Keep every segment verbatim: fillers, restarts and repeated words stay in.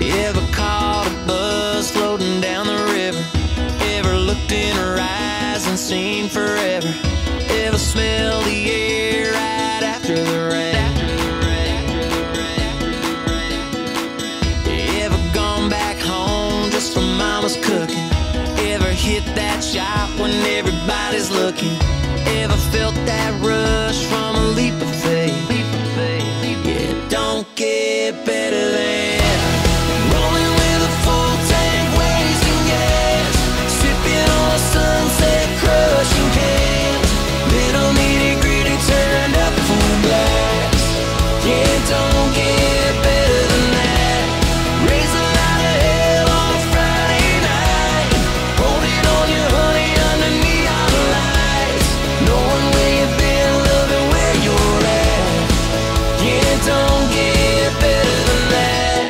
Ever caught a buzz floating down the river? Ever looked in her eyes and seen forever? Ever smelled the air right after the rain? Ever gone back home just for mama's cooking? Ever hit that shot when everybody's looking? Ever felt that rush from a leap of faith? Yeah, it don't get better than rolling with a full tank, wasting gas, sipping on a sunset, crushing cans, little nitty gritty turned up full blast. Yeah, it don't get better than that. Raise a lot of hell on a Friday night, holding on your honey under neon lights, knowing where you've been, loving where you're at. Yeah, it don't get better than that.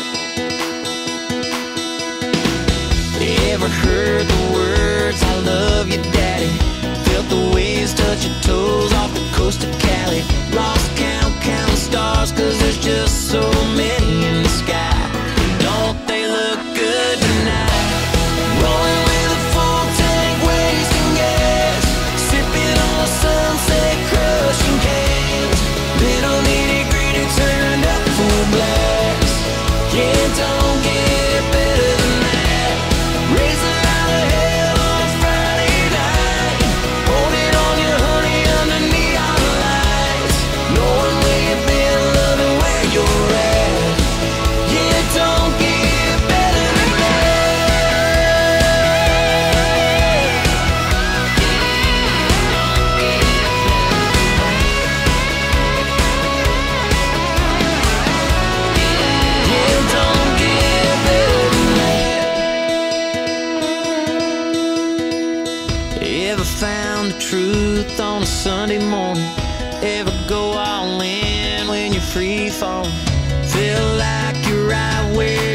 Ever heard the words, I love you daddy? Felt the waves touch your toes off the coast of Cali. Lost count, counting stars, cause there's just so many in the sky. Don't they look good tonight? Rolling with a full tank, wasting gas, sipping on a sunset, crushing cans, little nitty gritty turned up full blast. Yeah, it don't get better than that. Raise a lot of hell on a Friday night, holding on your honey under neon lights, knowing where you've been, loving where you're at. Yeah, it don't get better than Yeah, it don't get better than that. Ever found the truth on a Sunday morning? Ever go all in when you're free falling? Feel like you're right where